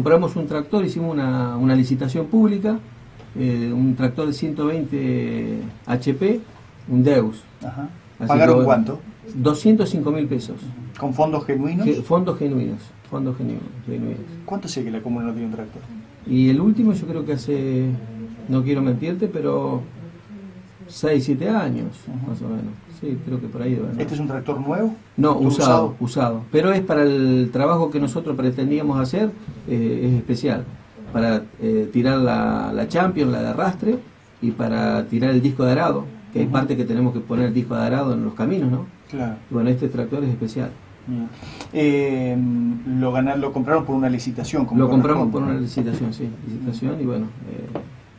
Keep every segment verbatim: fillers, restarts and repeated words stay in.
compramos un tractor, hicimos una, una licitación pública, eh, un tractor de ciento veinte H P, un Deus. Ajá. ¿Pagaron que, cuánto? doscientos cinco mil pesos. ¿Con fondos genuinos? Ge, fondos genuinos, fondos genuinos, genuinos. ¿Cuánto sé que la comuna no tiene un tractor? Y el último yo creo que hace, no quiero mentirte, pero seis, siete años, uh-huh. más o menos. Sí, creo que por ahí. ¿Verdad? ¿Este es un tractor nuevo? No, usado, usado, usado. Pero es para el trabajo que nosotros pretendíamos hacer, eh, es especial. Para eh, tirar la, la Champion, la de arrastre, y para tirar el disco de arado, que hay uh-huh. parte que tenemos que poner el disco de arado en los caminos, ¿no? Claro. Y bueno, este tractor es especial. Eh, lo, ganar, lo compraron por una licitación. Lo compramos por una licitación, sí, licitación y bueno, eh,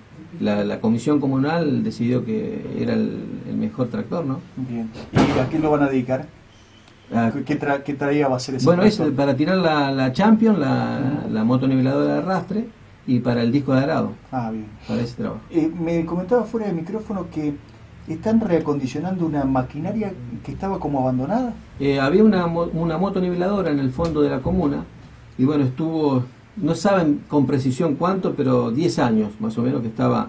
la, la comisión comunal decidió que era el, el mejor tractor, ¿no? Bien. ¿Y a qué lo van a dedicar? Ah, ¿Qué, tra ¿Qué traía va a ser ese Bueno, tractor? es para tirar la, la Champion, la, la motoniveladora de arrastre y para el disco de arado. Ah, bien. Para ese trabajo. Eh, me comentaba fuera de micrófono que ¿están reacondicionando una maquinaria que estaba como abandonada? Eh, había una, una motoniveladora en el fondo de la comuna y bueno, estuvo, no saben con precisión cuánto, pero diez años más o menos que estaba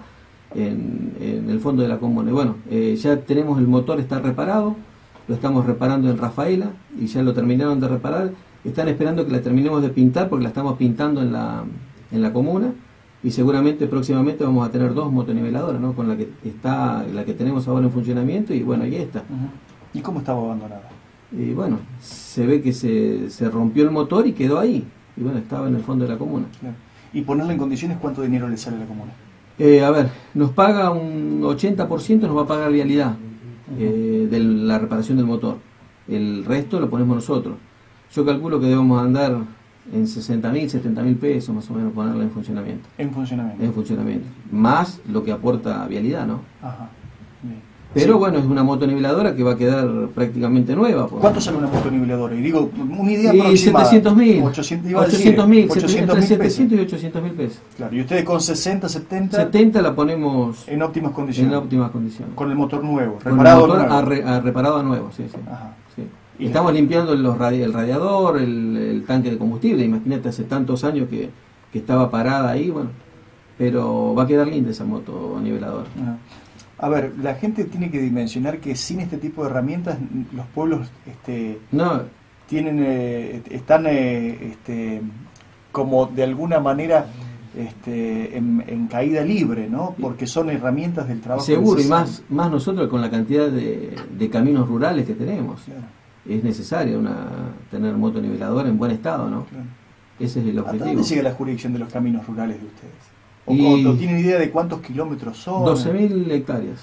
en, en el fondo de la comuna. Y bueno, eh, ya tenemos el motor, está reparado, lo estamos reparando en Rafaela y ya lo terminaron de reparar. Están esperando que la terminemos de pintar porque la estamos pintando en la, en la comuna. Y seguramente próximamente vamos a tener dos motoniveladoras, ¿no? Con la que está, la que tenemos ahora en funcionamiento y bueno, ahí está. Uh-huh. ¿Y cómo estaba abandonada? Y bueno, se ve que se, se rompió el motor y quedó ahí. Y bueno, estaba en el fondo de la comuna. Claro. ¿Y ponerla en condiciones cuánto dinero le sale a la comuna? Eh, a ver, nos paga un ochenta por ciento, nos va a pagar vialidad uh-huh. eh, de la reparación del motor. El resto lo ponemos nosotros. Yo calculo que debemos andar en sesenta mil, setenta mil pesos más o menos ponerla en funcionamiento. En funcionamiento. En funcionamiento. Más lo que aporta vialidad, ¿no? Ajá. Bien. Pero sí. bueno, es una motoniveladora que va a quedar prácticamente nueva. ¿Cuánto sale una motoniveladora? Y digo, una idea y aproximada. setecientos mil. ochocientos mil. Entre setecientos y ochocientos mil pesos. Claro, y ustedes con sesenta, setenta. setenta la ponemos en óptimas condiciones. En óptimas condiciones. Con el motor nuevo, Con reparado el motor nuevo. A re, a reparado a nuevo, sí, sí. Ajá. sí. Y estamos la... limpiando los radi el radiador, el, el tanque de combustible. Imagínate, hace tantos años que, que estaba parada ahí, bueno. Pero va a quedar linda esa moto niveladora. Ajá. A ver, la gente tiene que dimensionar que sin este tipo de herramientas los pueblos este, no. tienen eh, están eh, este, como de alguna manera este, en, en caída libre, ¿no? Porque son herramientas del trabajo. Seguro, y más, más nosotros con la cantidad de, de caminos rurales que tenemos. Claro. Es necesario una, tener motonivelador en buen estado, ¿no? Claro. Ese es el objetivo. ¿Hasta dónde llega la jurisdicción de los caminos rurales de ustedes? ¿O, y... o tienen idea de cuántos kilómetros son? doce mil hectáreas.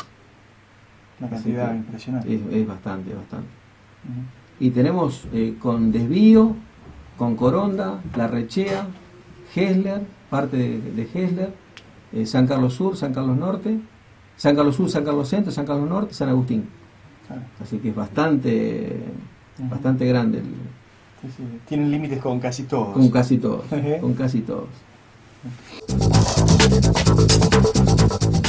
Una cantidad impresionante. Es, es bastante, bastante. Uh-huh. Y tenemos eh, con Desvío, con Coronda, La Rechea, Gesler, parte de, de Gesler, eh, San Carlos Sur, San Carlos Norte, San Carlos Sur, San Carlos Centro, San Carlos Norte, San Agustín. Claro. Así que es bastante, uh-huh. bastante grande. El, sí, sí. Tienen límites con casi todos. Con casi todos, con casi todos.